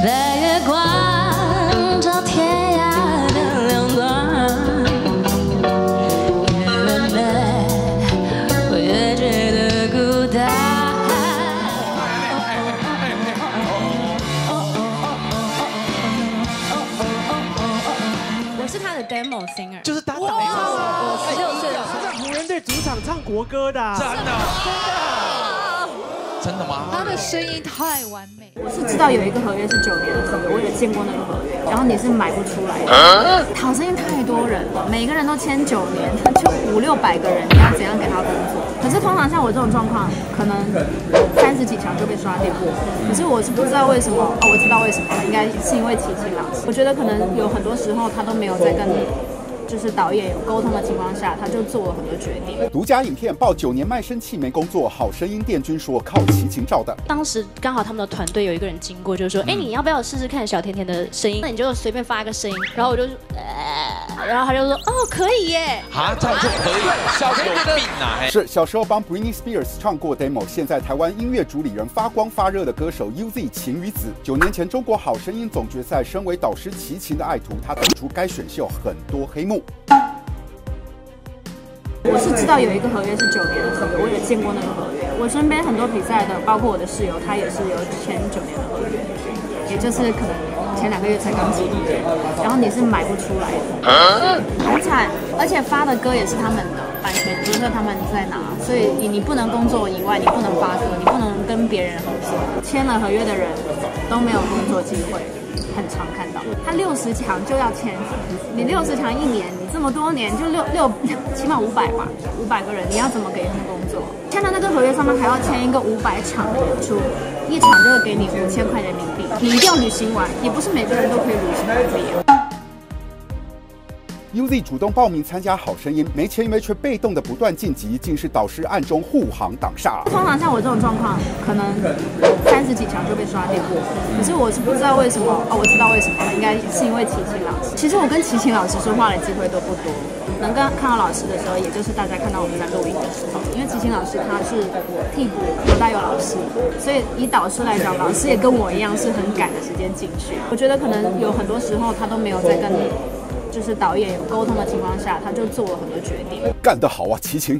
在月光照天涯的两端，越美我越觉得孤单。我是他的 demo singer， 就是他打我16岁的时候在湖人队主场唱国歌的， 真的。 真的吗？ 他的声音太完美。 我是知道有一个合约是9年的合约，我有见过那个合约，然后你是买不出来的。好声音太多人了，每个人都签9年，就500-600个人，你要怎样给他工作？可是通常像我这种状况，可能30几强就被刷掉。可是我是不知道为什么，哦，我知道为什么，应该是因为齐秦老师。我觉得可能有很多时候他都没有在跟就是导演有沟通的情况下，他就做了很多决定。 独家影片爆9年卖身契没工作，好声音殿军说靠齐秦照的。 当时刚好他们的团队有一个人经过，就说：“哎，你要不要试试看小甜甜的声音？那你就随便发一个声音。”然后我就然后他就说：“哦，可以耶！” 啊，这样就可以？小甜甜的病啊！ 是小时候帮 Britney Spears 唱过 demo， 现在台湾音乐主理人发光发热的歌手 UZ 晴雨子。9年前中国好声音总决赛，身为导师齐秦的爱徒，他等出该选秀很多黑幕。 我是知道有一个合约是9年的合约，我有见过那个合约。我身边很多比赛的，包括我的室友，他也是有签9年的合约，也就是可能前2个月才刚进入，然后你是买不出来的，很惨。而且发的歌也是他们的版权，不是他们在拿，所以你不能工作以外，你不能发歌，你不能跟别人合作。签了合约的人都没有工作机会。 很常看到，他60强就要签，你60强1年，你这么多年就起码500吧，500个人，你要怎么给他们工作？签到那个合约上面还要签一个500场的演出，一场就会给你5000块人民币，你一定要履行完，也不是每个人都可以履行完毕。 UZ 主动报名参加好声音，没签约却被动的不断晋级，竟是导师暗中护航挡煞。 通常像我这种状况，可能30几强就被刷掉。可是我是不知道为什么，哦，我知道为什么，应该是因为齐秦老师。其实我跟齐秦老师说话的机会都不多，能看到老师的时候，也就是大家看到我们在录音的时候。因为齐秦老师他是替补罗大佑老师，所以以导师来讲，老师也跟我一样是很赶的时间进去。我觉得可能有很多时候他都没有在跟。 就是导演有沟通的情况下，他就做了很多决定。 干得好啊，齐秦！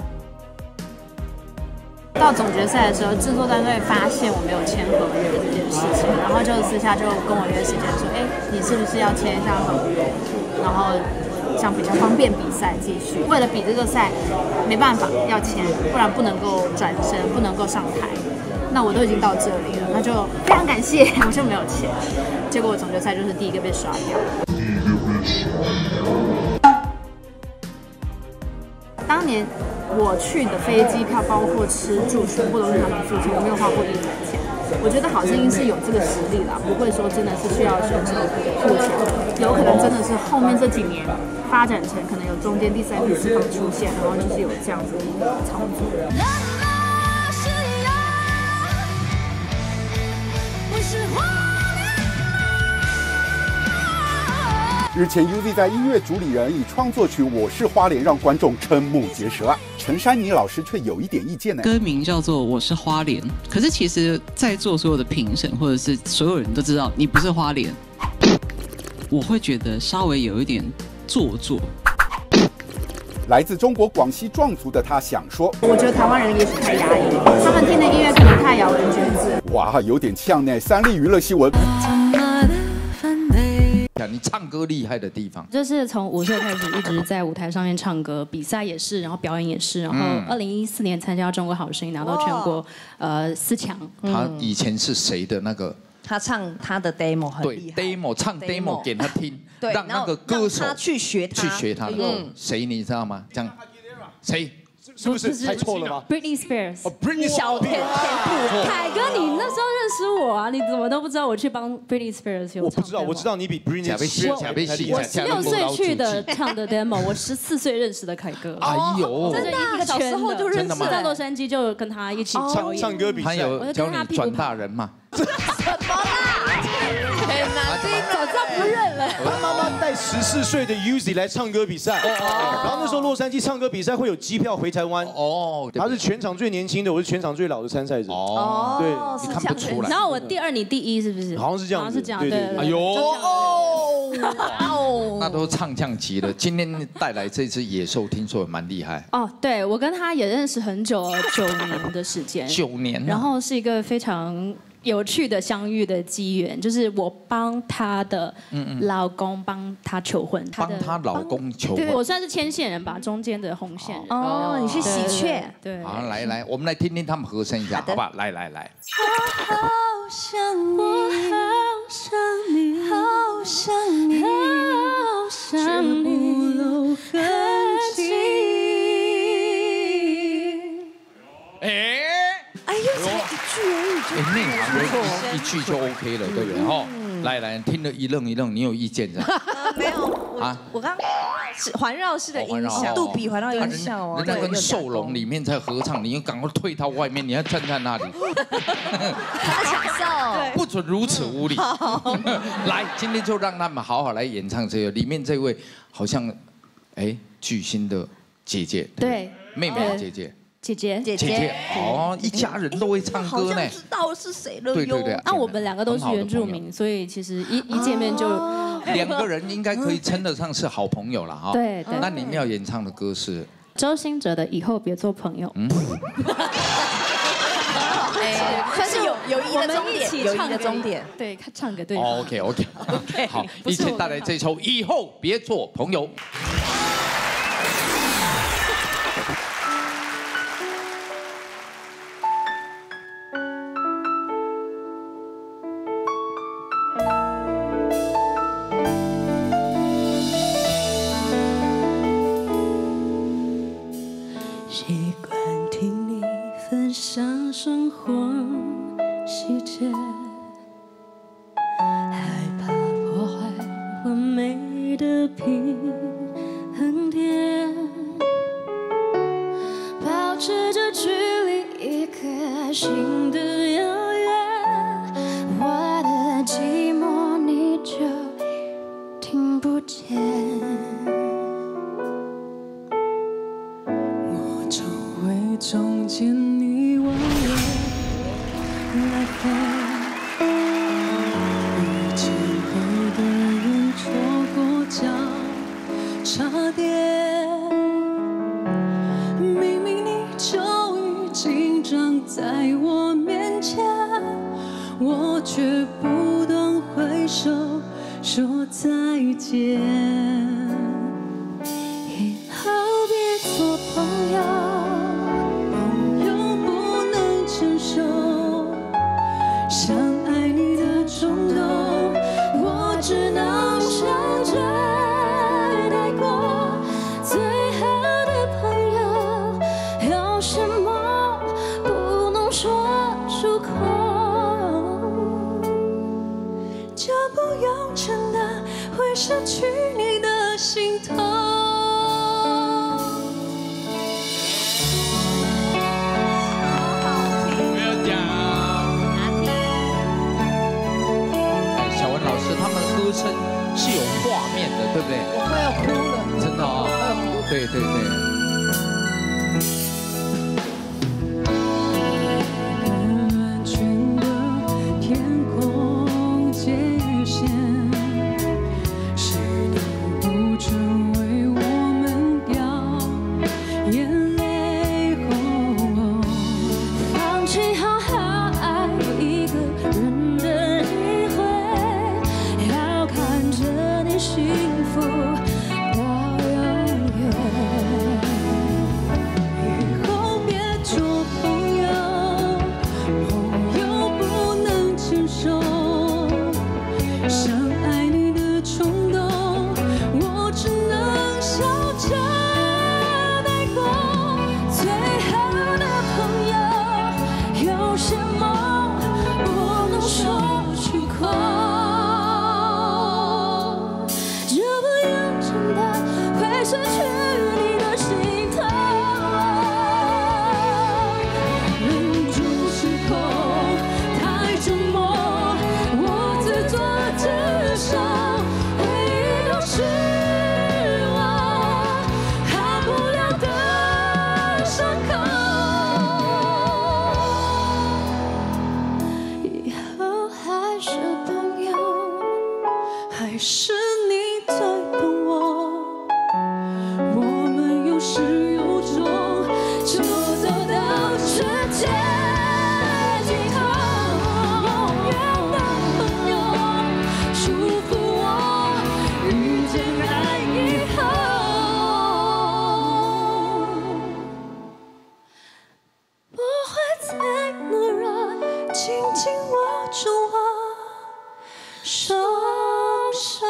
到总决赛的时候，制作单位发现我没有签合约这件事情，然后就私下就跟我约时间说，哎，你是不是要签一下合约？然后这样比较方便比赛继续。为了比这个赛，没办法要签，不然不能够转身，不能够上台。那我都已经到这里了，那就非常感谢，我就没有签。结果我总决赛就是第一个被刷掉。 当年我去的飞机票，包括吃住，全部都是他们付钱，我没有花过1分钱。我觉得好声音是有这个实力啦，不会说真的是需要选手付钱，有可能真的是后面这几年发展成可能有中间第3、第4方出现，然后就是有这样子的操作。 日前 ，UZ 在音乐主理人以创作曲《我是花莲》让观众瞠目结舌啊。陈珊妮老师却有一点意见呢。 歌名叫做《我是花莲》，可是其实在座所有的评审或者是所有人都知道你不是花莲，我会觉得稍微有一点做作。 来自中国广西壮族的他想说：“ 我觉得台湾人也许太压抑了，他们听的音乐可能太咬文嚼字。” 哇，有点呛呢。三立娱乐新闻。 你唱歌厉害的地方， 就是从5岁开始一直在舞台上面唱歌，比赛也是，然后表演也是，然后2014年参加中国好声音拿到全国4强。 他以前是谁的那个？ 他唱他的 demo 很厉害 ，demo 唱 demo 给他听， 对， 让那个歌手去学他。 谁你知道吗？这样，谁？ 是不是猜错了吗 ？Britney Spears。 哦 ，Britney 小甜甜布。 凯哥，你那时候认识我啊？你怎么都不知道我去帮 Britney Spears 有唱？ 我不知道，我知道你比 Britney Spears 我16岁去的唱的 demo， 我14岁认识的凯哥。 哎呦， 这是一个圈的， 就认识， 在洛杉矶就跟他一起唱歌比赛， 他有教你转大人嘛？ 什么啦？很难听， 早知道不认了。 他妈妈带 14岁的 Uzi 来唱歌比赛，然后那时候洛杉矶唱歌比赛会有机票回台湾。 哦， 他是全场最年轻的，我是全场最老的参赛者。 哦， 对， 你看不出来。 然后我第2，你第1，是不是？ 好像是这样， 好像是这样， 对。 哎呦哦， 那都唱将级了。今天带来这只野兽，听说也蛮厉害。 哦，对，我跟他也认识很久了，9年的时间。 9年。 然后是一个非常有趣的相遇的机缘，就是我帮她的老公帮她求婚， 帮她老公求婚。 对，我算是牵线人吧，中间的红线人。 哦，你是喜鹊。 对。 好，来，我们来听听他们和声一下，好不好？来。 我好想你，好想你，好想你，却不露痕迹。哎呦，才1句而已， 内行一句就 OK 了，对不对？哈，来，听了一愣，你有意见的？ 没有啊，我刚是环绕式的音效，杜比环绕音效哦。 人家跟兽龙里面在合唱，你又赶快退到外面，你要站在那里。 他享受， 不准如此无礼。来，今天就让他们好好来演唱这个。里面这位好像，巨星的姐姐， 对， 妹妹的姐姐。 姐姐，哦，一家人都会唱歌呢。 好像知道是谁了。 对。 那我们2个都是原住民，所以其实一见面就 2个人应该可以称得上是好朋友了哈。 对。 那你们要演唱的歌是周兴哲的《以后别做朋友》。 算是友谊的终点，友谊的终点。 对，唱给对方。 OK，好，一起带来这首《以后别做朋友》。 习惯听你分享生活细节，害怕破坏完美的平衡点，保持着距离，一颗心的遥远，我的寂寞你就听不见。中间你往外来回，遇见对的人，错过交叉点。明明你就已经站在我面前，我却不懂挥手说再见。以后别做朋友。想爱你的冲动，我只能笑着带过。最好的朋友，有什么不能说出口？就不用真的会失去你的心痛。 歌声是有画面的，对不对？ 我快要哭了， 真的啊！对。 安全的天空界限，是你不准为我们掉眼泪。放弃好好爱一个人的机会。看着你幸福到永远，以后别做朋友，朋友不能牵手。 是你最懂我。我们有始有终，就走到世界尽头。永远的朋友，祝福我遇见爱以后，不会再懦弱，紧紧握住我双手。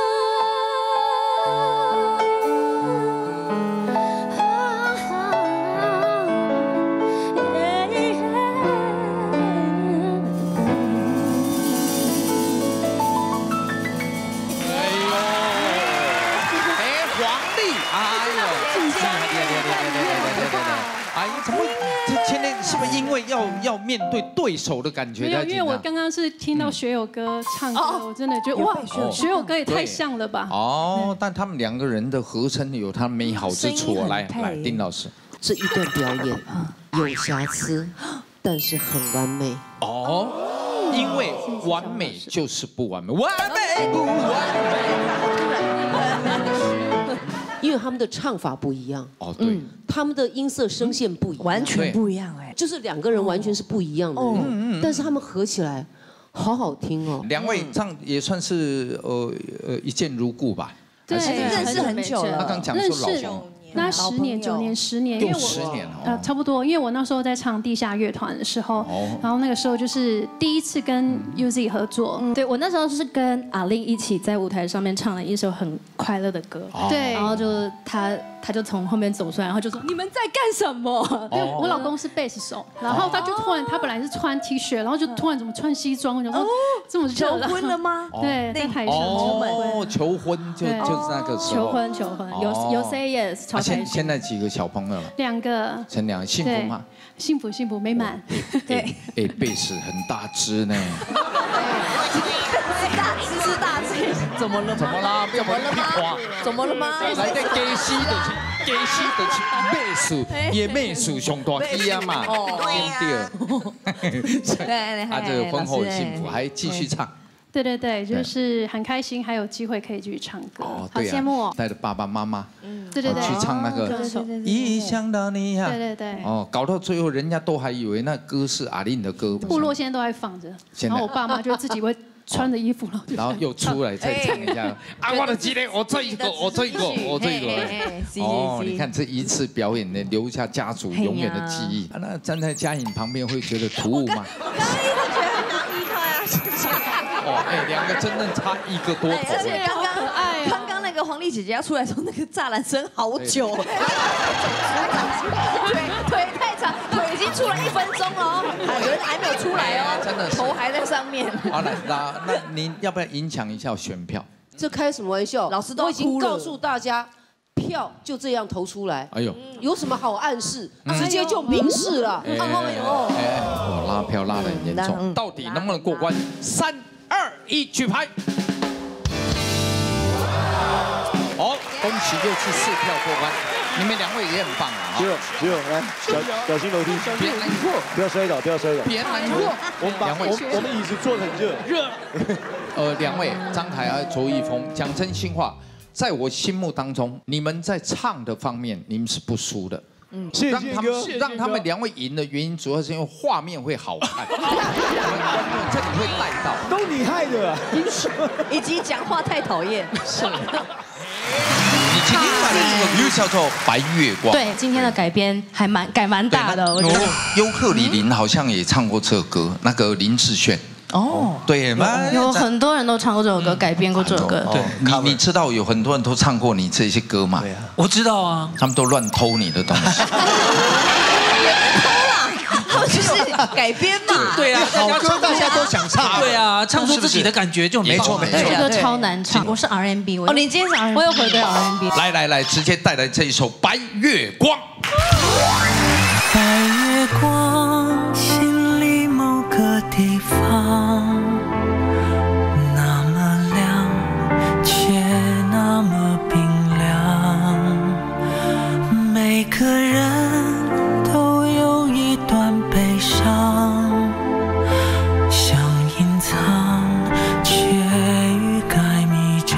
哎，怎么这今天是不是因为要面对对手的感觉？ 没有，因为我刚刚是听到学友哥唱歌，我真的觉得哇，学友哥也太像了吧！ 哦，但他们两个人的合声有它美好之处。来，丁老师， 这一段表演有瑕疵，但是很完美。 哦，因为完美就是不完美，完美不完美。 因为他们的唱法不一样， 哦，对， 他们的音色声线不一样， 完全不一样哎， 就是两个人完全是不一样的人，但是他们合起来好好听哦。 两位唱也算是一见如故吧？ 对， 认识很久了。 他刚讲说老公。 那10年9年10年，因为 10年差不多，因为我那时候在唱地下乐团的时候，然后那个时候就是第一次跟 UZ 合作， 对我那时候就是跟阿令一起在舞台上面唱了一首很快乐的歌， 对， 然后就他就从后面走出来，然后就说你们在干什么？ 对，我老公是贝斯手，然后他就突然他本来是穿 T 恤，然后就突然怎么穿西装，我想说这么求婚了吗？ 对，在台上求婚就是那个时候， 求婚有 say yes， 超开心。 现在几个小朋友了 ？2个。 生2个，幸福吗？ 幸福没满。 对，贝斯很大只呢。 是大只，怎么了？ 怎么啦？不要把屁话。 怎么了吗？ 来在给西的倍数，也倍数上大机啊嘛，对，啊，这个婚后幸福，还继续唱。 对，就是很开心，还有机会可以继续唱歌， 好羡慕哦。 带着爸爸妈妈， 对， 去唱那个一想到你呀， 对， 哦，搞到最后人家都还以为那歌是阿令的歌。 部落现在都还放着，然后我爸妈就自己会穿着衣服了， 然后又出来再唱一下。啊，我的记得我这一个。哦，你看这一次表演呢，留下家族永远的记忆。那站在嘉颖旁边会觉得突兀吗？哦，2个真正差1个多头。 而且刚刚那个黄丽姐姐要出来的时候，那个栅栏声好久，腿太长，腿已经出来1分钟了，人还没有出来哦， 真的头还在上面。 好，来，那您要不要影响一下选票？ 这开什么玩笑？ 老师都我已经告诉大家，票就这样投出来。 哎呦， 有什么好暗示？直接就明示了。 我拉票拉得很严重，到底能不能过关？3、2、1，举牌。好，恭喜6次4票过关，你们2位也很棒啊！ 只有来小心楼梯， 别难过， 不要摔倒， 别难过。 我们椅子坐得很热。 2位张凯和卓一峰，讲真心话，在我心目当中，你们在唱的方面，你们是不输的。 谢谢哥， 让他们2位赢的原因，主要是因为画面会好看，这里会带到， 都你害的， 以及讲话太讨厌。 是。你今天唱的这个歌叫做《白月光》。 对，今天的改编还蛮大的，我觉得。 尤克里林好像也唱过这个歌，那个林志炫。哦，对吗？ 有很多人都唱过这首歌，改编过这首歌。 对，你知道有很多人都唱过你这些歌吗？对啊， 我知道啊。 他们都乱偷你的东西。 他们就是改编嘛。 对啊， 好歌大家都想唱。 对啊，唱出自己的感觉就没错。 这歌超难唱，我是 R&B。 哦，你今天是 R&B， 我有回归 R&B。 来，直接带来这一首《白月光》。 白月光，心里某个地方，那么亮，却那么冰凉。每个人都有一段悲伤，想隐藏，却欲盖弥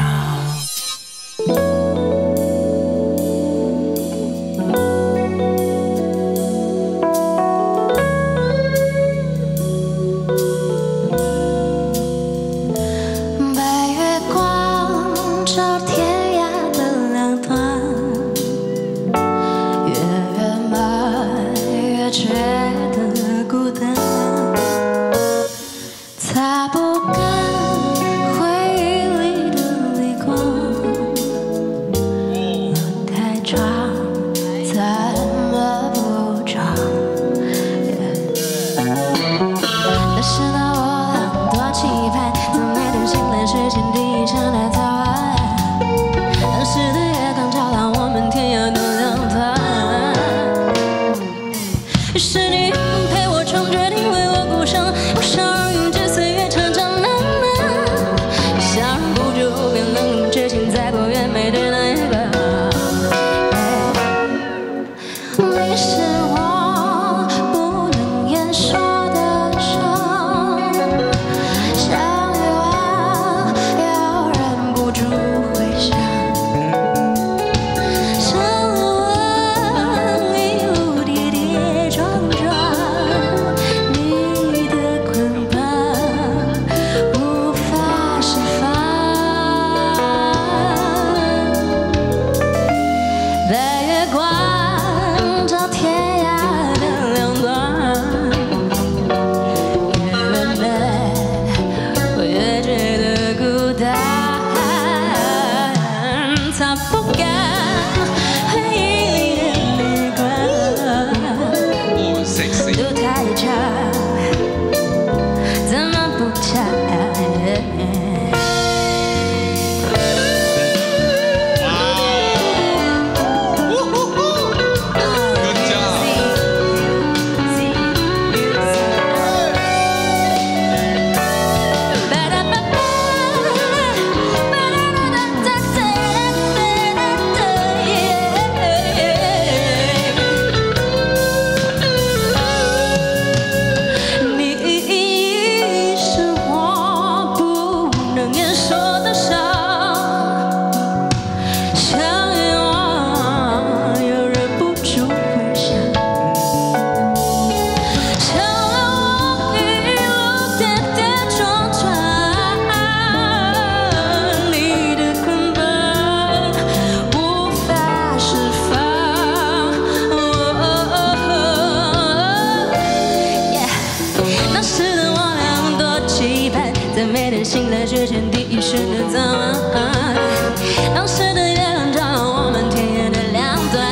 一世的早安。当时的月亮照亮我们田野的两端。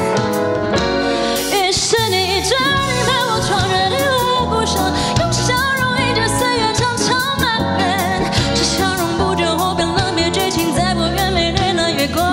于是你决定陪我穿越你我故乡，用笑容迎接岁月长长漫漫。这笑容不久后变了别剧情，在不远美丽的月光。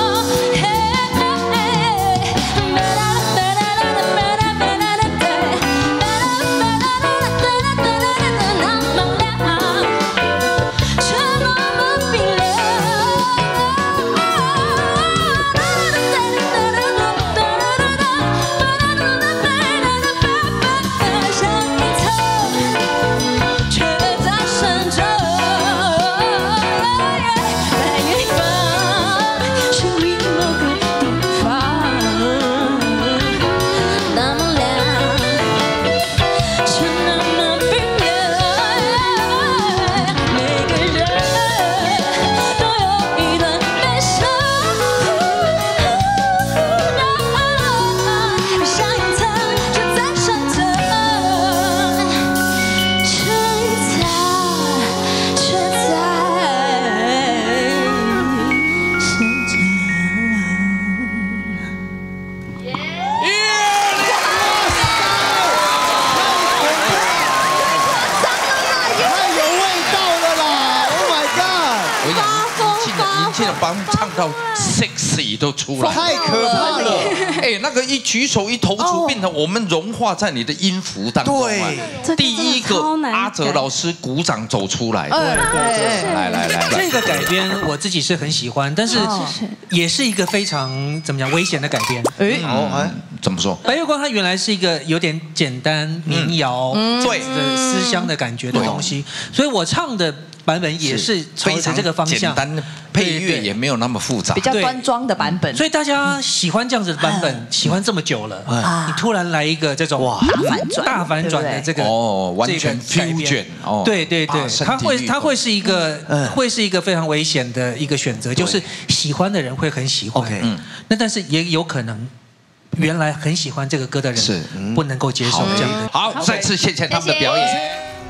唱到 sexy 都出来， 太可怕了！ 哎，那个一举手一投足，变成我们融化在你的音符当中。对，第一个阿哲老师鼓掌走出来。来， 这个改编我自己是很喜欢，但是也是一个非常怎么讲危险的改编。 怎么说？ 白月光它原来是一个有点简单民谣，对的思乡的感觉的东西，所以我唱的版本也是朝着这个方向， 简单，配乐也没有那么复杂， 比较端庄的版本。 所以大家喜欢这样子的版本，喜欢这么久了，你突然来一个这种大反转的这个完全 fusion， 对，它会是一个非常危险的一个选择，就是喜欢的人会很喜欢，那但是也有可能。原来很喜欢这个歌的人是不能够接受这样的。 好，再次谢谢他们的表演。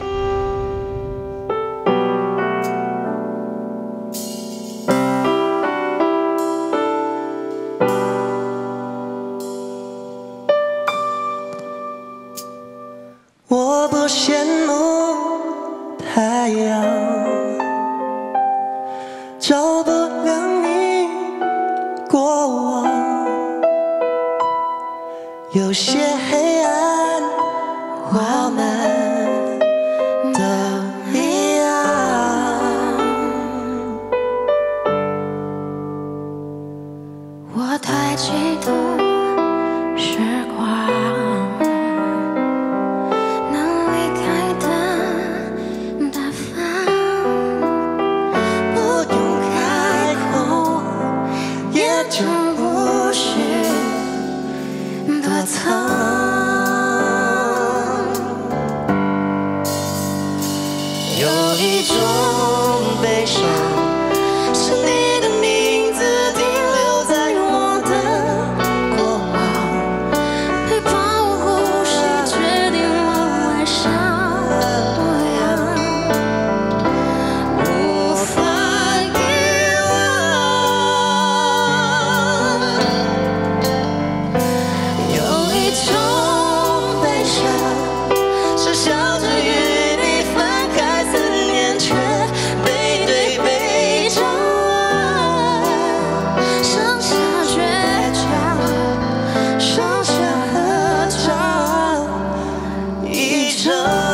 我不羡慕太阳，照不亮你过往。有些黑暗，我们都一样。 我太嫉妒时光能离开的大方， 不用开口，也就不是。多疼，有一种悲伤，是你的名字停留在我的过往，陪伴我呼吸，决定我爱上模样，无法遗忘。有一种悲伤，是笑着与你分开，4年却背对背张望，剩下倔强，剩下合照一张。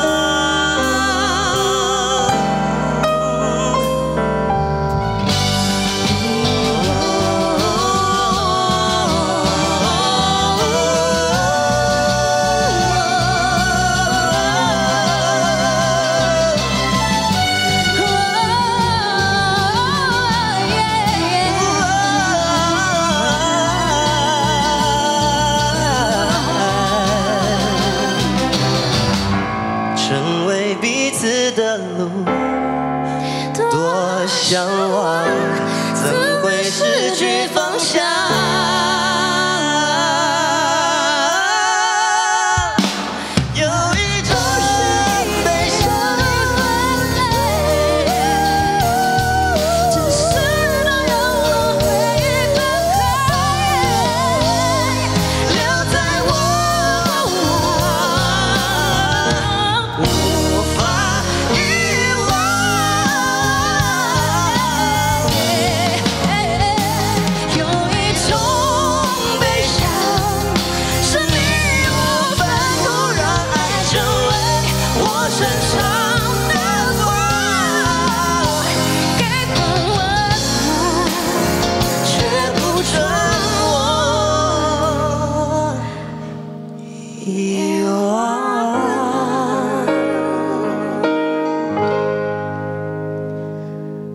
成为彼此的路，多向往，怎会失去方向？有一种悲伤，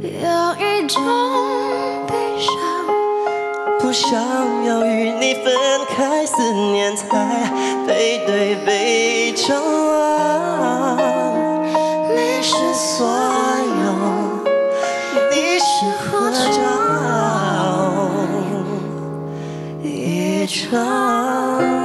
有一种悲伤，不想要与你分开，思念才背对背张望。你是所有，你是合照一场。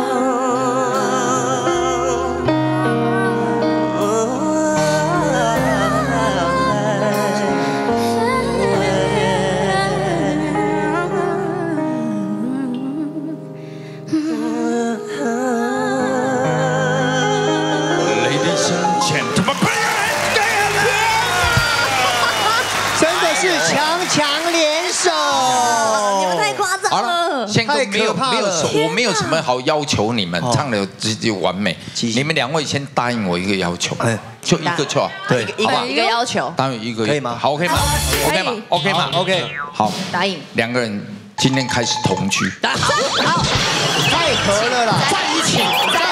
宪哥我没有什么好要求你们，唱的就完美。你们2位先答应我一个要求，就一个就好， 对，一个要求， 答应一个可以吗？好 ，OK 吗 ？OK 吗 ？OK 吗 ？OK， 好， 答应。 2个人今天开始同居， 好， 太合了啦，在一起，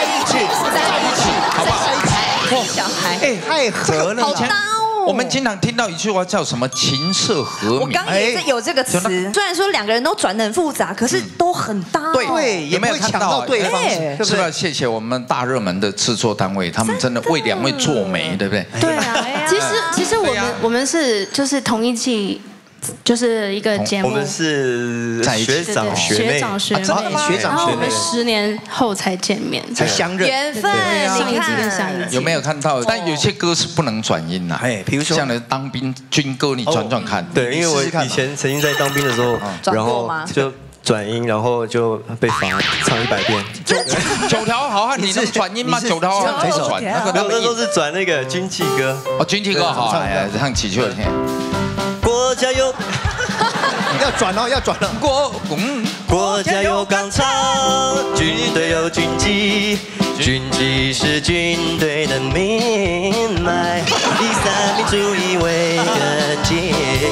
好不好？ 小孩， 哎，太合了， 好搭哦。 我们经常听到一句话叫什么“琴瑟和鸣”， 我刚也是有这个词。虽然说2个人都转得很复杂，可是都很搭。 对，有没有抢到对方？ 是不是？谢谢我们大热门的制作单位，他们真的为2位做媒，对不对？ 对啊，其实我们是就是同一季。 就是一个节目， 我们是学长学长学妹，然后我们10年后才见面， 才相认， 缘分。 上一季跟上一季有没有看到？但有些歌是不能转音呐， 哎，比如说像那当兵军歌，你转看。 对，因为我以前曾经在当兵的时候，然后就转音，然后就被罚唱100遍。 9条好汉，你能转音吗？9条好汉怎么转？ 那都是转那个军纪歌。 哦，军纪歌好，来唱起去了听。 国家有， 要转哦，要转了。 国家有纲常，军队有军纪，军纪是军队的命脉，以3民主义为根基。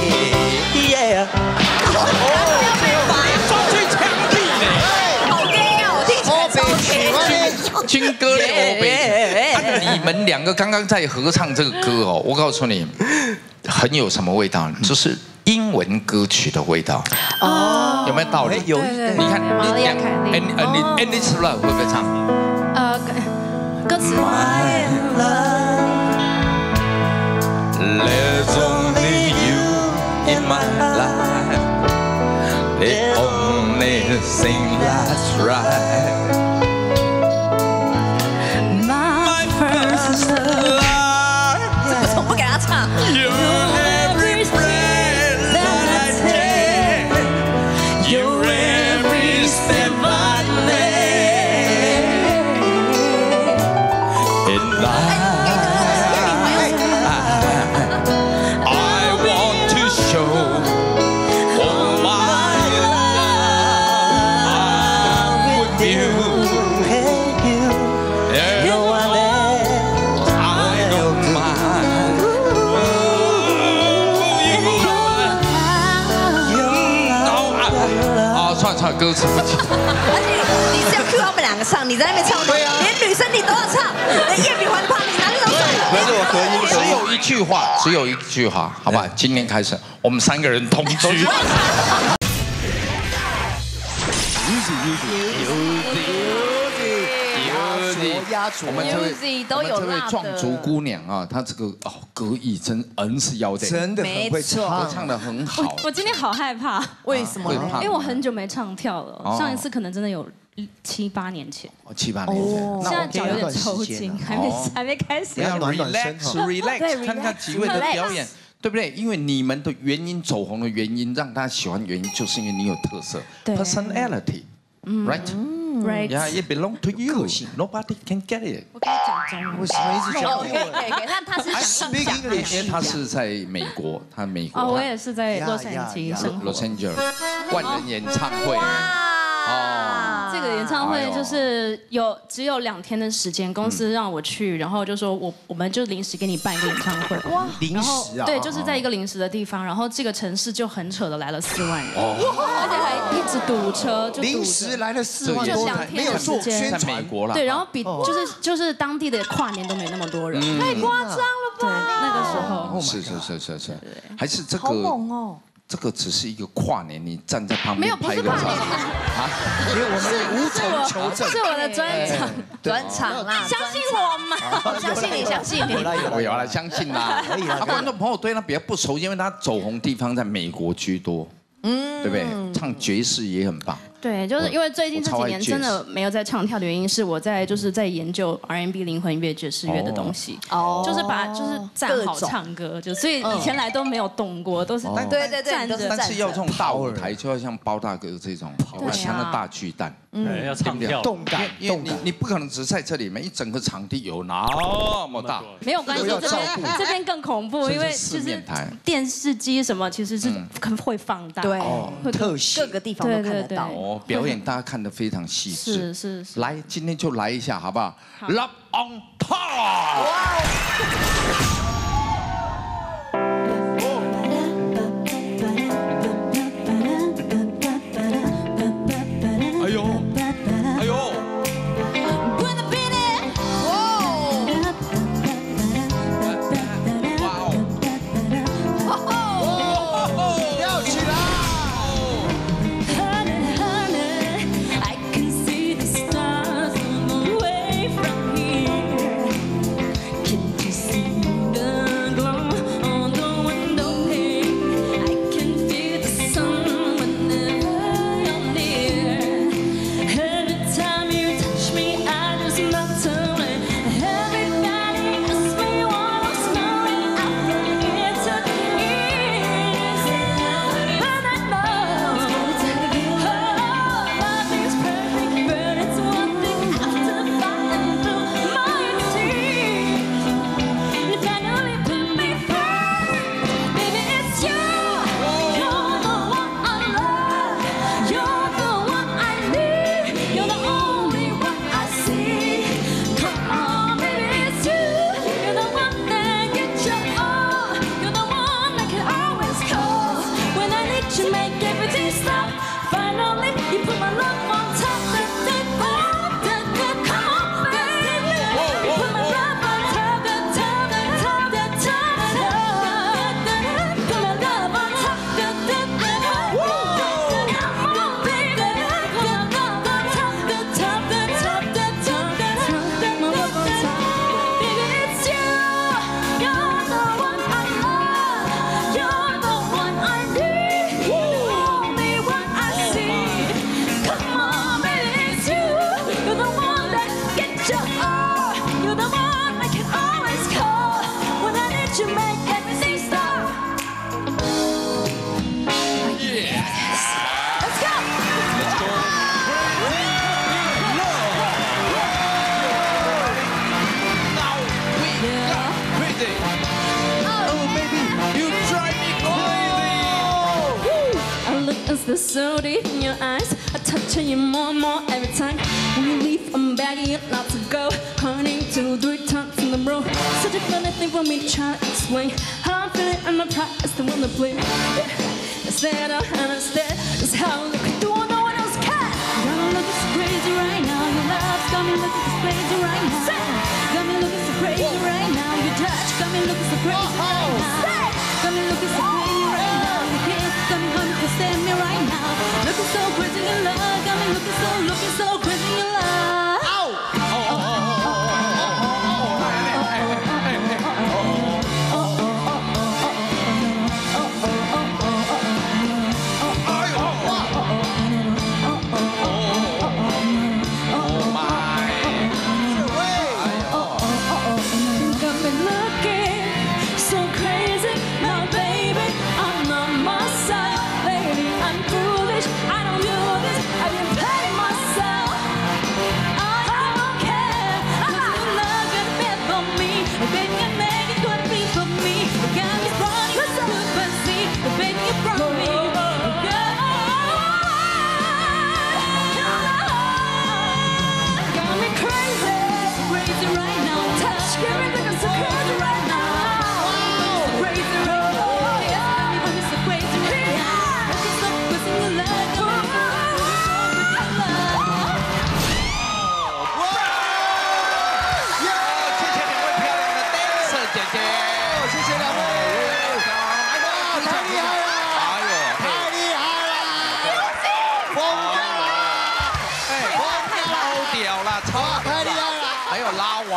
军歌的欧北，你们2个刚刚在合唱这个歌哦，我告诉你，很有什么味道，就是英文歌曲的味道。哦，有没有道理？ 有， 你看你 And It's Love 会不会唱？ 歌词。 There's only you in my life, the only thing that's right. 怎么不给他唱？ 歌词不记得， 而且你是要 cue 他们2个唱，你在那边唱，对啊，连女生你都要唱，连叶秉环怕你哪里都唱。 可是我合音， 只有一句话，好吧？今天开始，我们3个人同居。我们这位壮族姑娘啊，她这个歌艺真是要得， 真的很会唱， 唱得很好。 我今天好害怕， 为什么？ 因为我很久没唱跳了，上一次可能真的有7、8年前。 7、8年前， 现在脚有点抽筋，还没开始。 要relax，看看几位的表演。对不对？因为你们的原因走红的原因，让大家喜欢原因，就是因为你有特色 ，personality，right？ Right. Yeah, it belongs to you. Nobody can get it. 我可以讲中文。 为什么一直讲英文？ 那他是想讲， 因为他是在美国，他美国。 哦，我也是在洛杉矶生活。 Los Angeles 万人演唱会。 哇！这个演唱会就是只有2天的时间，公司让我去，然后就说我们就临时给你办一个演唱会。哇！ 临时啊？ 对，就是在一个临时的地方，然后这个城市就很扯的来了4万人，而且还一直堵车，就临时来了4万多人， 没有做宣传，在美国了。 对，然后比就是当地的跨年都没那么多人， 太夸张了吧？ 对，那个时候是，还是这个好猛哦。 这个只是一个跨年，你站在旁边拍个照啊？ 因为我们无从求证， 是我的专场啦， 相信我嘛，相信你。 我有了，相信啦。可以啦。观众朋友对他比较不熟，因为他走红地方在美国居多，对不对？唱爵士也很棒。 对，就是因为最近这几年真的没有在唱跳的原因，是我就是在研究 R&B 灵魂乐、爵士乐的东西，就是站好唱歌，所以以前来都没有动过，都是对站着。 但是要这种大舞台，就要像包大哥这种，我喜欢的大巨蛋， 要唱跳， 动感，因为你不可能只在这里面，一整个场地有那么大， 没有关系，这边更恐怖，因为就是电视机什么其实是会放大， 对， 特写， 各个地方都看得到。 表演大家看得非常细致， 是。 来，今天就来一下好不好？Love on Top。哎呦，哎呦。 The so deep in your eyes, I touch you more and more every time. When you leave, I'm begging you not to go. Counting 2, 3 times in a row. Such a funny thing for me to try to explain. How I'm feeling and my pride is the one to blame. Yeah. Instead of understand, it's how I look through no one else can. Got me looking so crazy right now. Your love's got me looking so crazy right now. Got me looking so crazy right now. Your touch got me looking so crazy right now. Got me looking so crazy right now. Your kiss got me honey to stand me right now. Looking so crazy in love. Got me looking so crazy in love. So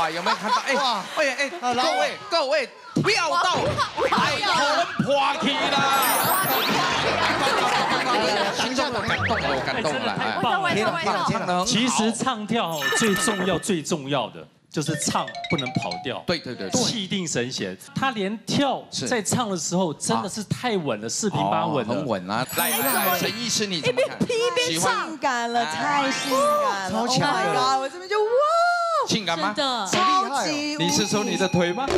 哇，有没有看到？各位，跳到海豚破起啦！听众都感动了，唱得很好。 其实唱跳最重要的就是唱不能跑调， 对， 气定神闲。他连跳在唱的时候真的是太稳了，四平八稳了， 很稳啊。来，沈医师你怎么看？ 一边性感了，太性感了， 超强的， 我这边就哇， 性感吗？ 超级。 你是说你的腿吗？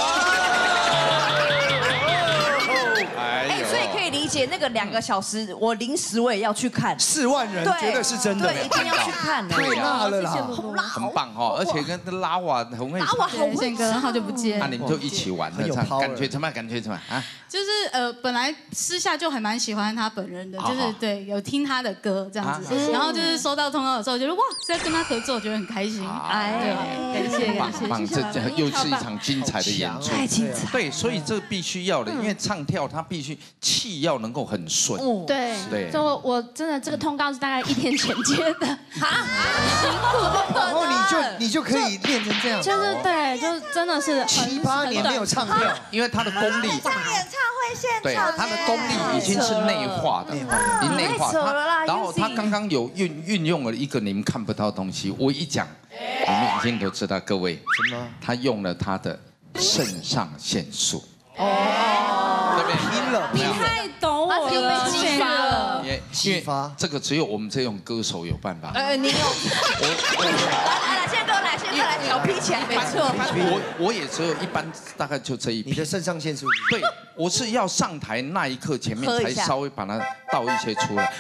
所以可以理解那个2个小时，我临时我也要去看 ，4万人绝对是真的， 对，一定要去看， 太辣了啦， 很棒哈，而且跟拉瓦很会， 拉瓦好会宪哥好久不见， 那你们就一起玩了，感觉怎么样啊？ 就是本来私下就还蛮喜欢他本人的，就是对有听他的歌这样子，然后就是收到通告的时候，觉得哇，在跟他合作，觉得很开心，哎，感谢， 棒，这又是一场精彩的演出， 太精彩， 对，所以这必须要的，因为唱跳它必须气要能够很顺， 对，就我真的这个通告是大概1天前接的， 然后你就可以练成这样， 就是对，就真的是 7、8年没有唱跳， 因为他的功力， 在演唱会现场， 对，他的功力已经是内化的，已经内化，然后他刚刚有运用了一个你们看不到的东西，我一讲，你们已经都知道，各位， 什么？ 他用了他的肾上腺素。 对不对？ 你太懂我了， 激发了， 激发这个只有我们这种歌手有办法。 你有，来，宪哥来调皮起来，没错。 我也只有一般大概就这一瓶。 你的肾上腺素？ 对，我是要上台那一刻前面才稍微把它倒一些出来。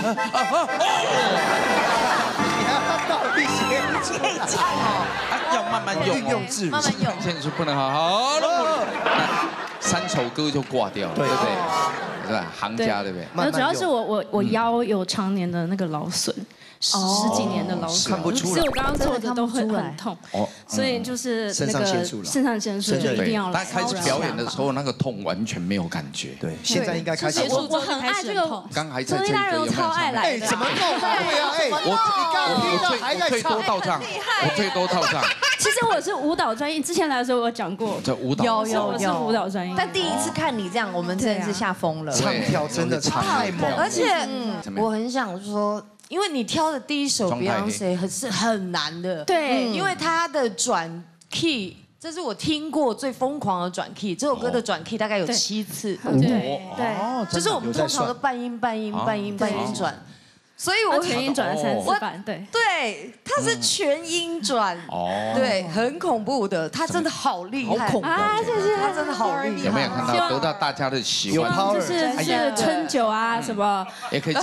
你还要倒一些， 可以这样哦。 要慢慢用， 运用自如， 慢慢用。 腺素不能好，3首歌就挂掉了，对不对？是吧？行家对不对？ 那主要是我腰有常年的那个劳损。10几年的劳损， 看不出来， 所以我刚刚做的都很痛，所以就是那个肾上腺素就一定要。 他开始表演的时候，那个痛完全没有感觉。 对，现在应该开始。 我很爱这个， 刚还在这个有没有？超爱来的。 怎么弄？对呀， 我最多到账，我最多到账。 其实我是舞蹈专业，之前来的时候我讲过。 这舞蹈有是舞蹈专业。 但第一次看你这样，我们真的是吓疯了。 唱跳真的太猛， 而且我很想说。因为你挑的第一首 Beyonce 是很难的， 对， 因为他的转 key， 这是我听过最疯狂的转 key， 这首歌的转 key 大概有7次， 对， 就是我们通常都半音转，所以我全音转了3、4版， 对，他是全音转，对，很恐怖的，他真的好厉害，谢谢，他真的好厉害， 有没有看到得到大家的喜欢？ 就是春酒啊什么， 也可以唱。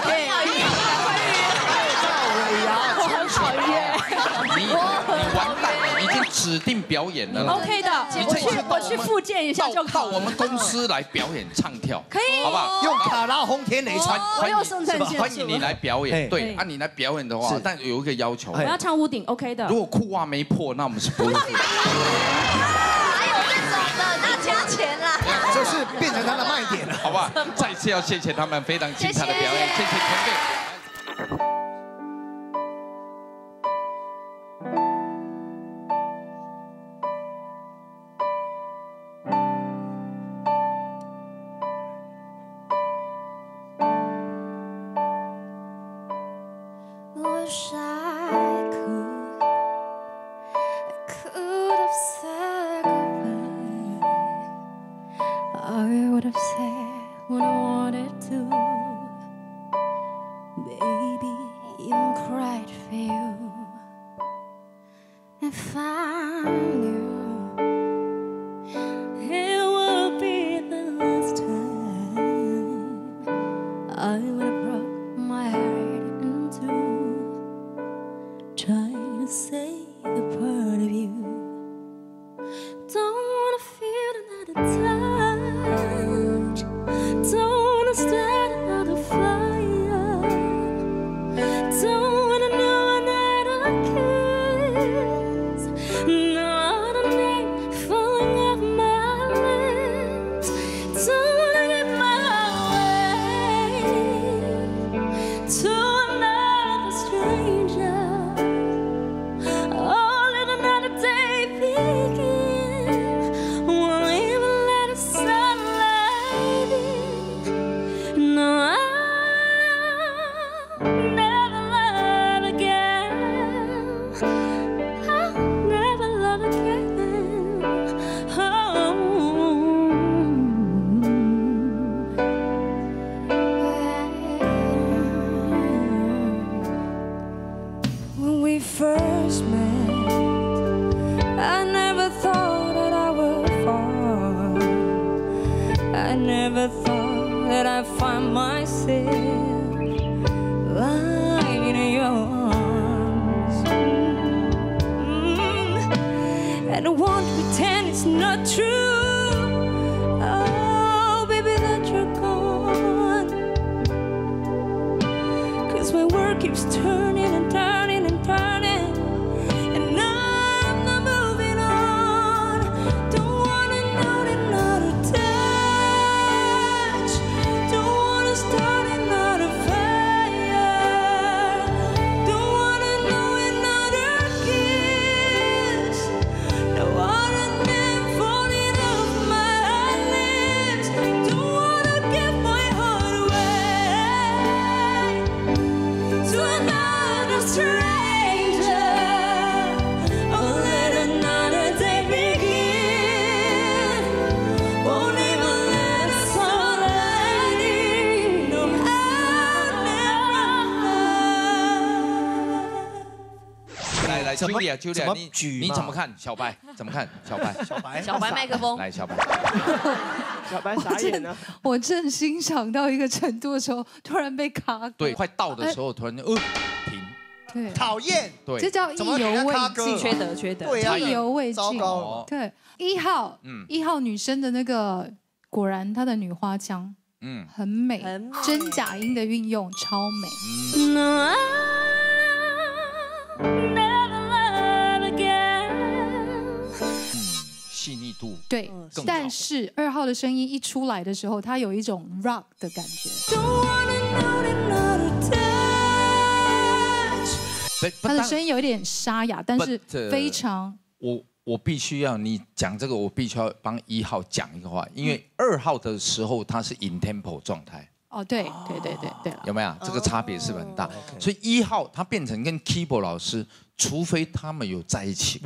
我很讨厌。 你完蛋，已经指定表演了。 OK 的，我去复健一下就好。 到我们公司来表演唱跳， 可以， 好不好？ 用卡拉轰天雷传， 我用肾上腺素。 欢迎你来表演，对，你来表演的话，但有一个要求， 我要唱屋顶 ，OK 的。 如果裤袜没破，那我们是不会。 还有这种的，那加钱啦。 这是变成他的卖点了， 好不好？再次要谢谢他们非常精彩的表演，谢谢前辈。 I never thought that I'd find myself lying in your arms. And I won't pretend it's not true. Oh, baby, that you're gone. 'Cause my world keeps turning and turning and turning. And I'm not moving on. Don't wanna know another touch. Don't wanna start another fire. Don't wanna know another kiss. No other man falling off my lips. Don't wanna give my heart away to another stranger. Or let another day begin. Won't even let us all ending. No, I'll never. 来怎么 ，Julia，你嘛怎么看？小白怎么看？小白， 小白麦克风， 来，小白， 小白傻眼了。 我正欣赏到一个程度的时候，突然被卡歌。 对，快到的时候突然停。 对， 讨厌， 对， 这叫意犹未尽， 缺德， 对啊， 意犹未尽， 糟糕。 对，1号女生的那个，果然她的女花腔，很美，真假音的运用超美。 No, I'll never love again. 细腻度对，但是2号的声音一出来的时候，它有一种 rock 的感觉。他的声音有一点沙哑，但是非常。 我必须要你讲这个，我必须要帮1号讲一个话，因为2号的时候他是 in tempo 状态。 哦，对， 有没有？这个差别是不是很大？所以1号他变成跟 keyboard 老师，除非他们有在一起。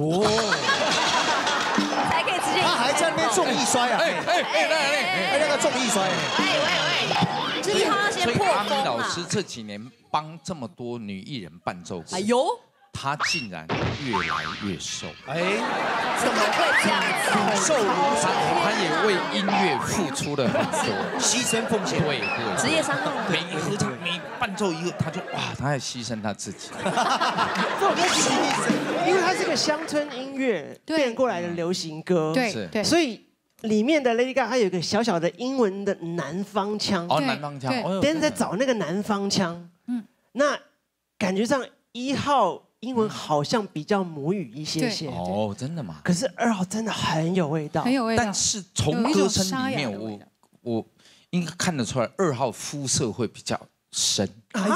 才可以直接。 他还在那边重易摔啊！那个重易摔。 1号要先破风啊！ 所以阿咪老师这几年帮这么多女艺人伴奏歌， 哎呦， 她竟然越来越瘦。 怎么会这样子？ 瘦如她也为音乐付出了很多， 牺牲奉献。 对， 职业伤痛。 每合唱每伴奏一个，她就哇，她在牺牲她自己。 这种牺牲，因为它是个乡村音乐变过来的流行歌， 对， 所以。里面的 Lady Gaga 它有一个小小的英文的南方腔， 南方腔， 但是在找那个南方腔，那感觉上1号英文好像比较母语一些些， 哦，真的吗？ 可是2号真的很有味道， 但是从歌声里面，我应该看得出来2号肤色会比较深。哎呦，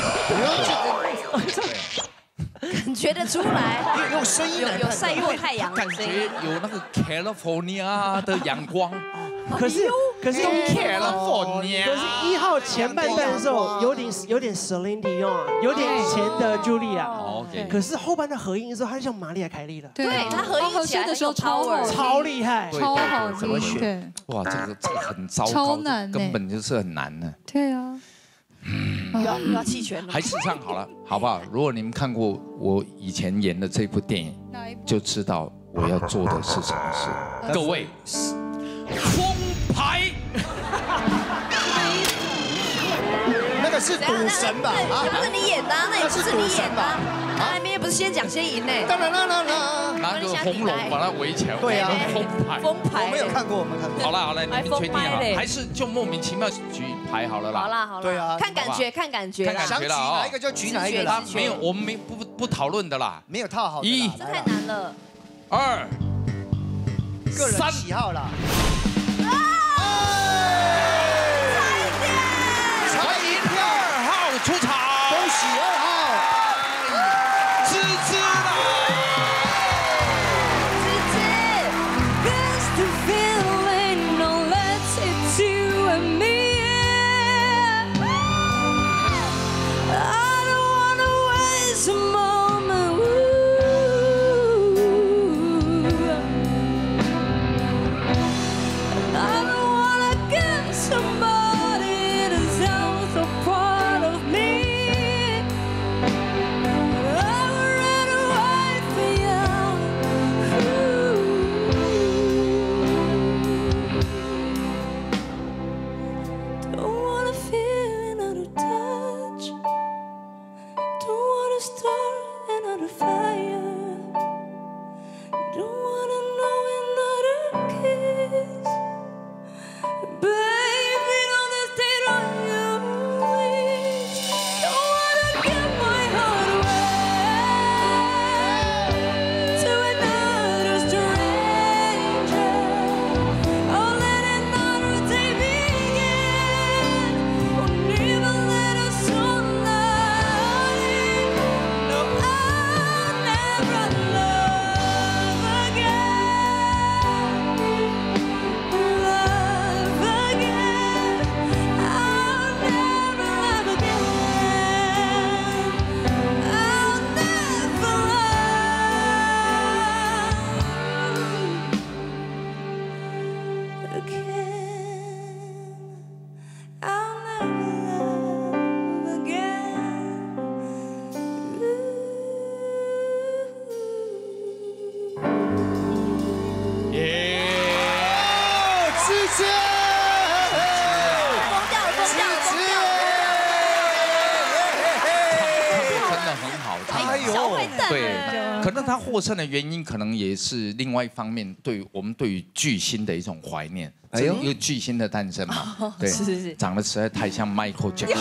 感觉得出来， 用声音有晒过太阳， 感觉有那个 California 的阳光。 可是 California， 可是1号前半段的时候有点 Celine Dion， 有点以前的 Julia， 可是后半段合音的时候，他就像玛丽亚凯莉了。 对，他合音起来的时候超厉害， 超好听。 怎么选？哇，这个很糟糕， 超难， 根本就是很难的。 对啊。 要弃权了， 还是唱好了，好不好？如果你们看过我以前演的这部电影，就知道我要做的是什么事。各位，封牌， 那个是赌神吧？ 那不是你演的，那也不是你演的。那明明不是先讲先赢呢？ 当然啦， 拿个红龙把它围起来。 对啊， 封牌， 我没有看过，我们看过。 好了，你们确定好？还是就莫名其妙举牌好了啦？ 好了， 对啊， 看感觉，看感觉， 想举哪一个就举哪一个啦。 没有，我们不讨论的啦。 没有套好。 这太难了。 2、 个人喜好啦。 欢迎2号出场， 恭喜2号， 芝芝啦！ 对，可能他获胜的原因，可能也是另外一方面，我们对于巨星的一种怀念。哎呦，有巨星的诞生嘛？对，是，长得实在太像 Michael Jackson。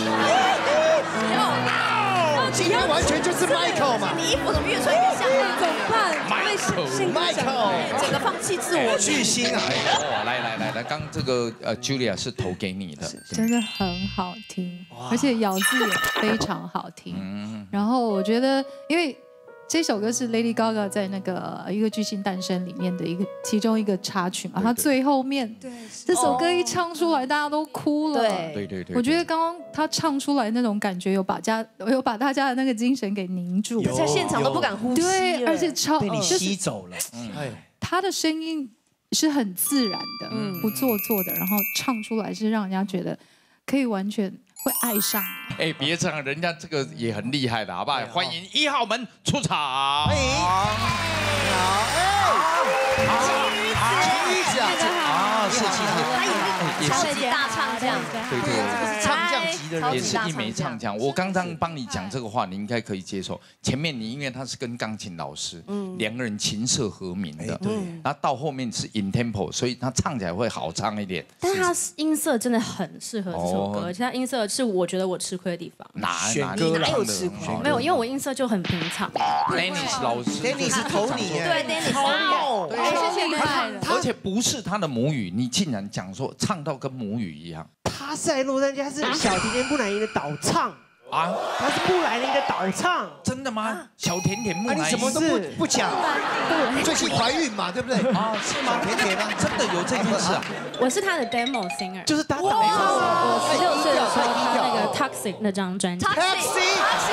今天完全就是 Michael 嘛！ 你衣服怎么越穿越像啊？怎么办 ？Michael， 整个放弃自我。 巨星啊！ 来，刚这个Julia 是投给你的， 真的很好听，而且咬字也非常好听。然后我觉得，因为这首歌是 Lady Gaga 在那个一个巨星诞生里面的其中一个插曲嘛，她最后面这首歌一唱出来，大家都哭了。 对。 我觉得刚刚她唱出来那种感觉，有把大家的那个精神给凝住， 在现场都不敢呼吸。 对，而且被你吸走了。 她的声音是很自然的，不做作的，然后唱出来是让人家觉得可以完全会爱上你。 哎，别这样，人家这个也很厉害的，好不好？欢迎1号门出场。 欢迎，你好，晴雨子啊，是， 他也是超级大唱将， 对， 这个是唱将级的人， 也是一枚唱将。我刚刚帮你讲这个话，你应该可以接受。前面你因为他是跟钢琴老师，两个人琴瑟和鸣的，然后到后面是 in tempo， 所以他唱起来会好唱一点。 但是他音色真的很适合这首歌，而且他音色是我觉得我吃亏的地方。 哪有吃亏？ 没有，因为我音色就很平常。 Dennis 老师 ，Dennis 投你， 对 Dennis 超厉害的， 而且不是他的母语，你竟然讲说唱到跟母语一样。 他是在洛杉矶，他是小甜甜布兰妮的导唱啊，他是布兰妮的导唱， 真的吗？小甜甜布兰妮， 你怎么都不讲？最近怀孕嘛，对不对？啊，是吗？甜甜啊， 真的有这件事啊？ 我是他的 demo singer， 就是他导唱。 我16岁的时候，他那个 Toxic 那张专辑。 Taxi，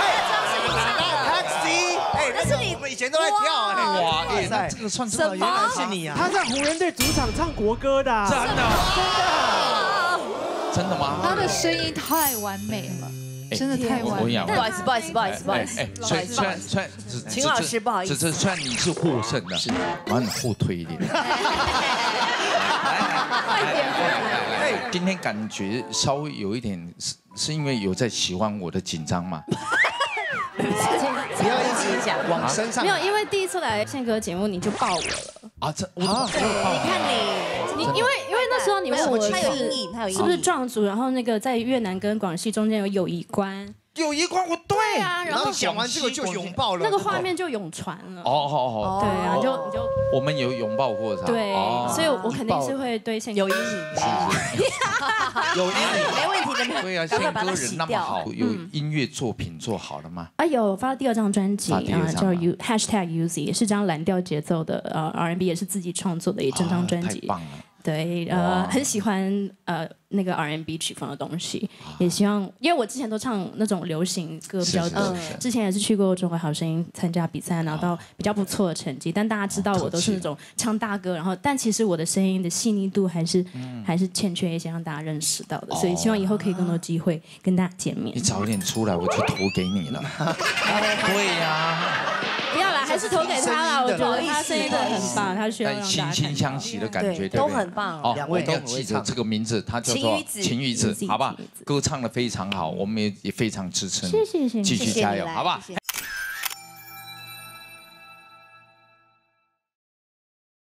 哎，那是你，我们以前都在跳哎。 哇，哎，这个算什么？ 原来是你啊！ 他在湖人队主场唱国歌的， 真的吗？ 他的声音太完美了。真的太完美了！ 不好意思， 虽然秦老师不好意思， 虽然你是获胜的，把你后推一点。今天感觉稍微有一点，是因为有在喜欢我的紧张吗？ 不要一直讲往身上。 没有，因为第一次来宪哥节目你就抱我了。 啊，这我你看你因为那时候你问我他有阴影， 是不是壮族，然后那个在越南跟广西中间有友谊关。 友谊关，我对啊， 然后讲完这个就拥抱了， 那个画面就涌传了。 哦， 对啊，你就我们有拥抱过他。 对，所以我肯定是会对宪哥有阴影。 有阴影， 没问题的。 对啊，宪哥人那么好，有音乐作品做好了吗？ 啊，有发了第2张专辑啊，叫 #UZ， 也是张蓝调节奏的R&B， 也是自己创作的一整张专辑。 太棒了。 对，很喜欢那个 R&B 曲风的东西，也希望，因为我之前都唱那种流行歌比较多，之前也是去过中国好声音参加比赛，拿到比较不错的成绩，但大家知道我都是那种唱大歌，然后但其实我的声音的细腻度还是欠缺一些让大家认识到的，所以希望以后可以更多机会跟大家见面。 你早点出来，我就投给你了。对呀。 不要啦，还是投给他啦。我觉得他声音真的很棒，他需要让大家惺惺相惜的感觉， 都很棒。 两位要记得这个名字，他叫做秦宇子，好吧？歌唱的非常好，我们也非常支持你， 谢谢， 继续加油，好不好？